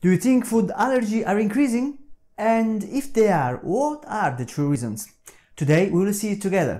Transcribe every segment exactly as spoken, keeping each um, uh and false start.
Do you think food allergies are increasing? And if they are, what are the true reasons? Today we will see it together.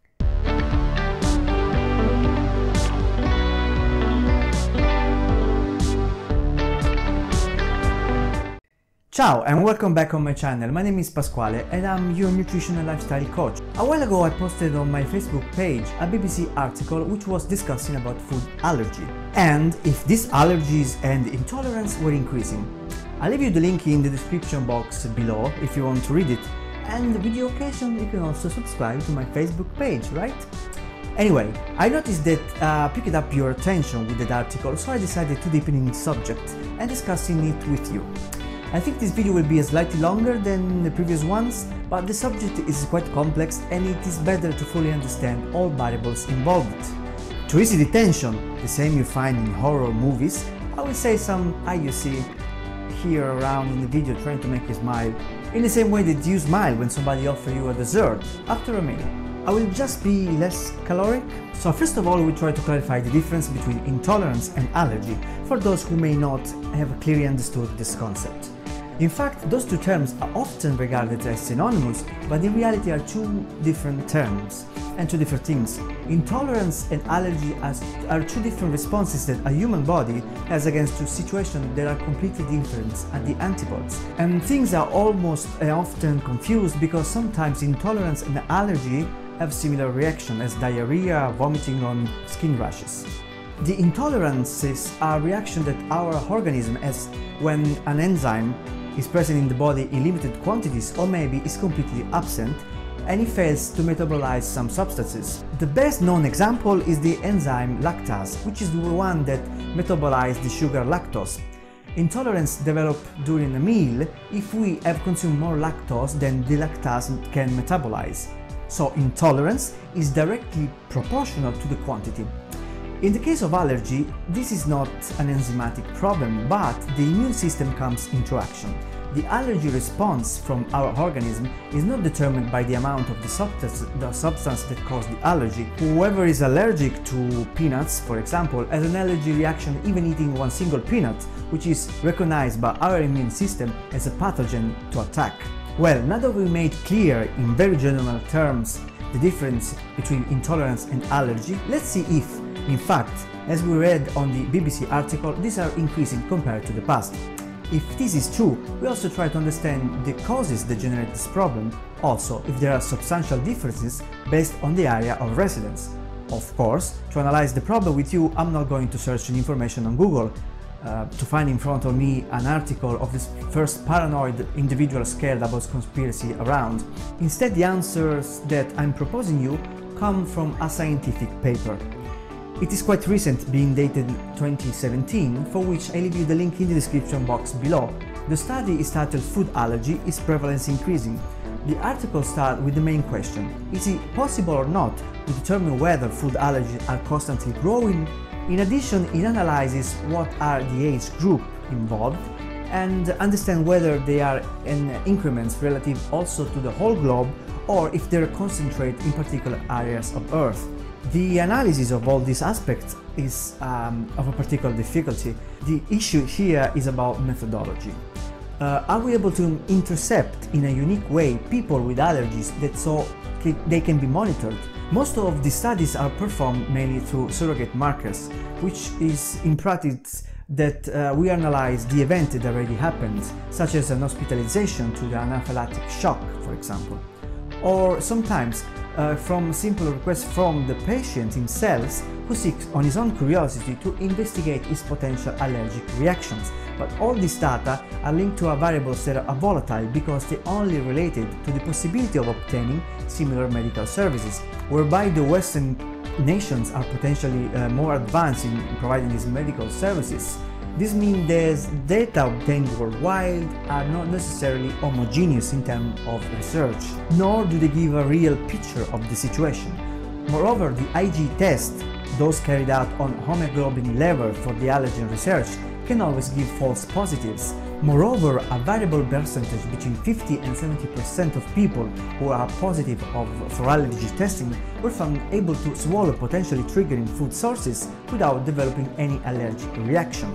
Ciao and welcome back on my channel. My name is Pasquale and I'm your nutrition and lifestyle coach. A while ago I posted on my Facebook page a B B C article which was discussing about food allergy and if these allergies and intolerance were increasing. I'll leave you the link in the description box below if you want to read it, and with the occasion you can also subscribe to my Facebook page, right? Anyway, I noticed that uh, picked up your attention with that article, so I decided to deepen in the subject and discussing it with you. I think this video will be slightly longer than the previous ones, but the subject is quite complex and it is better to fully understand all variables involved. To ease the tension, the same you find in horror movies, I will say some I U C here around in the video trying to make you smile, in the same way that you smile when somebody offers you a dessert after a meal. I will just be less caloric. So first of all, we try to clarify the difference between intolerance and allergy for those who may not have clearly understood this concept. In fact, those two terms are often regarded as synonymous, but in reality are two different terms and two different things. Intolerance and allergy are two different responses that a human body has against two situations that are completely different at the antipodes. And things are almost often confused because sometimes intolerance and allergy have similar reactions as diarrhea, vomiting, or skin rashes. The intolerances are reactions that our organism has when an enzyme is present in the body in limited quantities or maybe is completely absent and it fails to metabolize some substances. The best known example is the enzyme lactase, which is the one that metabolizes the sugar lactose. Intolerance develops during a meal if we have consumed more lactose than the lactase can metabolize. So intolerance is directly proportional to the quantity. In the case of allergy, this is not an enzymatic problem, but the immune system comes into action. The allergy response from our organism is not determined by the amount of the substance, the substance that caused the allergy. Whoever is allergic to peanuts, for example, has an allergy reaction even eating one single peanut, which is recognized by our immune system as a pathogen to attack. Well, now that we made clear in very general terms the difference between intolerance and allergy, let's see if, in fact, as we read on the B B C article, these are increasing compared to the past. If this is true, we also try to understand the causes that generate this problem, also if there are substantial differences based on the area of residence. Of course, to analyze the problem with you, I'm not going to search information on Google uh, to find in front of me an article of this first paranoid individual scared about conspiracy around. Instead, the answers that I'm proposing you come from a scientific paper. It is quite recent, being dated twenty seventeen, for which I leave you the link in the description box below. The study is titled "Food Allergy, Is Prevalence Increasing?" The article starts with the main question: is it possible or not to determine whether food allergies are constantly growing? In addition, it analyzes what are the age group involved and understand whether they are in increments relative also to the whole globe or if they are concentrated in particular areas of Earth. The analysis of all these aspects is um, of a particular difficulty. The issue here is about methodology. Uh, are we able to intercept in a unique way people with allergies that so they can be monitored? Most of the studies are performed mainly through surrogate markers, which is in practice that uh, we analyze the event that already happened, such as an hospitalization to the anaphylactic shock, for example. Or sometimes uh, from simple requests from the patient himself, who seeks on his own curiosity to investigate his potential allergic reactions. But all these data are linked to a variables that are volatile because they only related to the possibility of obtaining similar medical services, whereby the Western nations are potentially uh, more advanced in providing these medical services. This means that data obtained worldwide are not necessarily homogeneous in terms of research, nor do they give a real picture of the situation. Moreover, the I G test, those carried out on hemoglobin level for the allergen research, can always give false positives. Moreover, a variable percentage between fifty and seventy percent of people who are positive of, for allergy testing were found able to swallow potentially triggering food sources without developing any allergic reaction.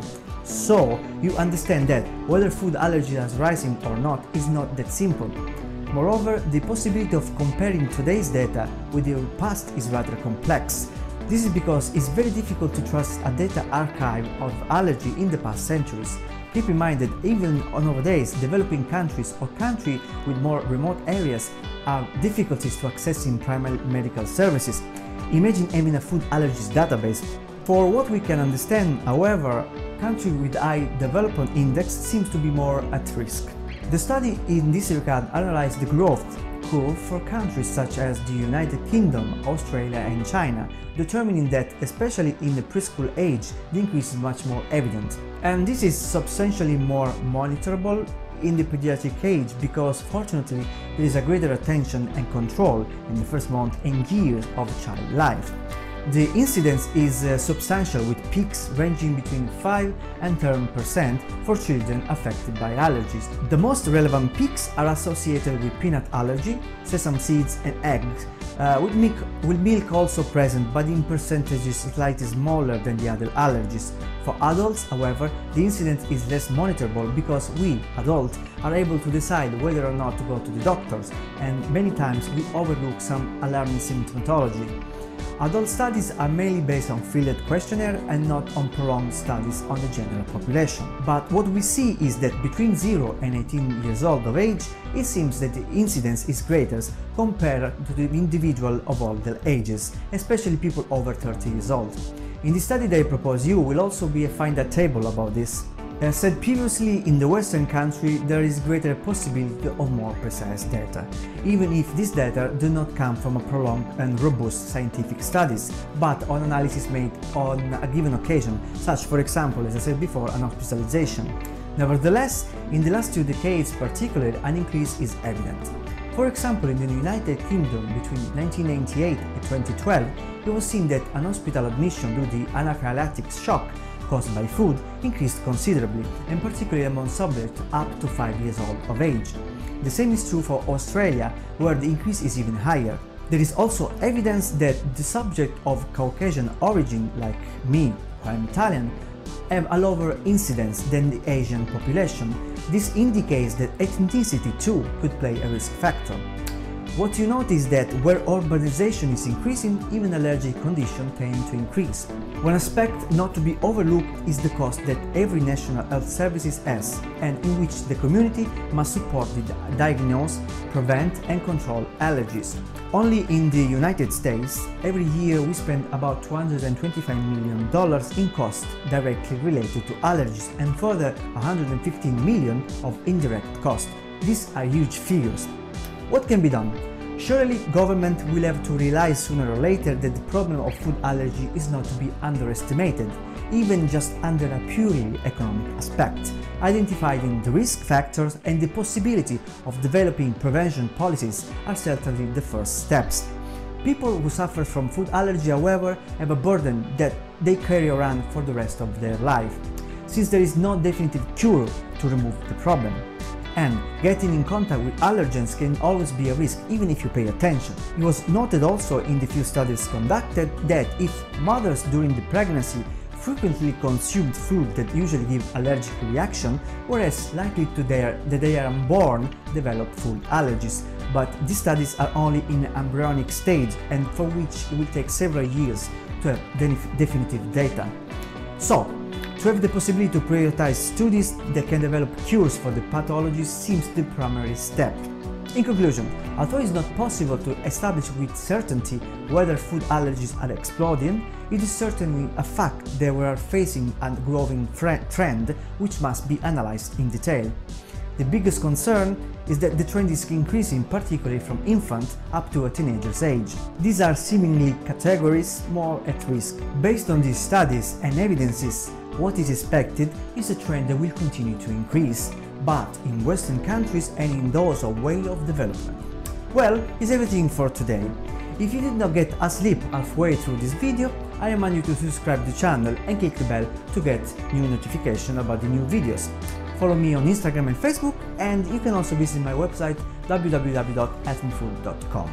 So you understand that whether food allergy is rising or not is not that simple. Moreover, the possibility of comparing today's data with your past is rather complex. This is because it's very difficult to trust a data archive of allergy in the past centuries. Keep in mind that even nowadays, developing countries or countries with more remote areas have difficulties to accessing primary medical services. Imagine having a food allergies database. For what we can understand, however, countries with high development index seems to be more at risk. The study in this regard analyzed the growth curve for countries such as the United Kingdom, Australia and China, determining that, especially in the preschool age, the increase is much more evident. And this is substantially more monitorable in the pediatric age because, fortunately, there is a greater attention and control in the first month and years of child life. The incidence is uh, substantial, with peaks ranging between five and ten percent for children affected by allergies. The most relevant peaks are associated with peanut allergy, sesame seeds and eggs, uh, with, milk, with milk also present, but in percentages slightly smaller than the other allergies. For adults, however, the incidence is less monitorable because we, adults, are able to decide whether or not to go to the doctors, and many times we overlook some alarming symptomatology. Adult studies are mainly based on fielded questionnaire and not on prolonged studies on the general population. But what we see is that between zero and eighteen years old of age, it seems that the incidence is greater compared to the individual of older ages, especially people over thirty years old. In the study that I propose you will also be a find a table about this. As said previously, in the Western country there is greater possibility of more precise data, even if these data do not come from a prolonged and robust scientific studies, but on analysis made on a given occasion, such, for example, as I said before, an hospitalization. Nevertheless, in the last two decades particularly, an increase is evident. For example, in the United Kingdom between nineteen ninety-eight and twenty twelve, it was seen that an hospital admission due to the anaphylactic shock caused by food increased considerably, and particularly among subjects up to five years old of age. The same is true for Australia, where the increase is even higher. There is also evidence that the subject of Caucasian origin, like me, who I'm Italian, have a lower incidence than the Asian population. This indicates that ethnicity too could play a risk factor. What you notice is that where urbanization is increasing, even allergic conditions tend to increase. One aspect not to be overlooked is the cost that every national health services has, and in which the community must support the diagnose, prevent and control allergies. Only in the United States, every year we spend about two hundred twenty-five million dollars in costs directly related to allergies, and further one hundred fifteen million dollars of indirect costs. These are huge figures. What can be done? Surely government will have to realize sooner or later that the problem of food allergy is not to be underestimated, even just under a purely economic aspect. Identifying the risk factors and the possibility of developing prevention policies are certainly the first steps. People who suffer from food allergy, however, have a burden that they carry around for the rest of their life, since there is no definitive cure to remove the problem. And getting in contact with allergens can always be a risk, even if you pay attention. It was noted also in the few studies conducted that if mothers during the pregnancy frequently consumed food that usually give allergic reaction, whereas likely to their, that they are unborn develop food allergies. But these studies are only in an embryonic stage, and for which it will take several years to have definitive data. So, to have the possibility to prioritize studies that can develop cures for the pathologies seems the primary step. In conclusion, although it is not possible to establish with certainty whether food allergies are exploding, it is certainly a fact that we are facing a growing trend which must be analyzed in detail. The biggest concern is that the trend is increasing, particularly from infant up to a teenager's age. These are seemingly categories more at risk. Based on these studies and evidences, what is expected is a trend that will continue to increase, but in Western countries and in those of way of development. Well, is everything for today. If you did not get asleep halfway through this video, I remind you to subscribe to the channel and click the bell to get new notification about the new videos. Follow me on Instagram and Facebook, and you can also visit my website w w w dot healthy food dot com.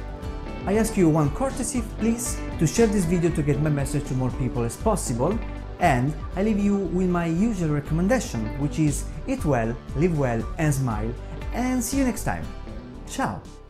I ask you one courtesy, please, to share this video to get my message to more people as possible. And I leave you with my usual recommendation, which is eat well, live well and smile, and see you next time. Ciao!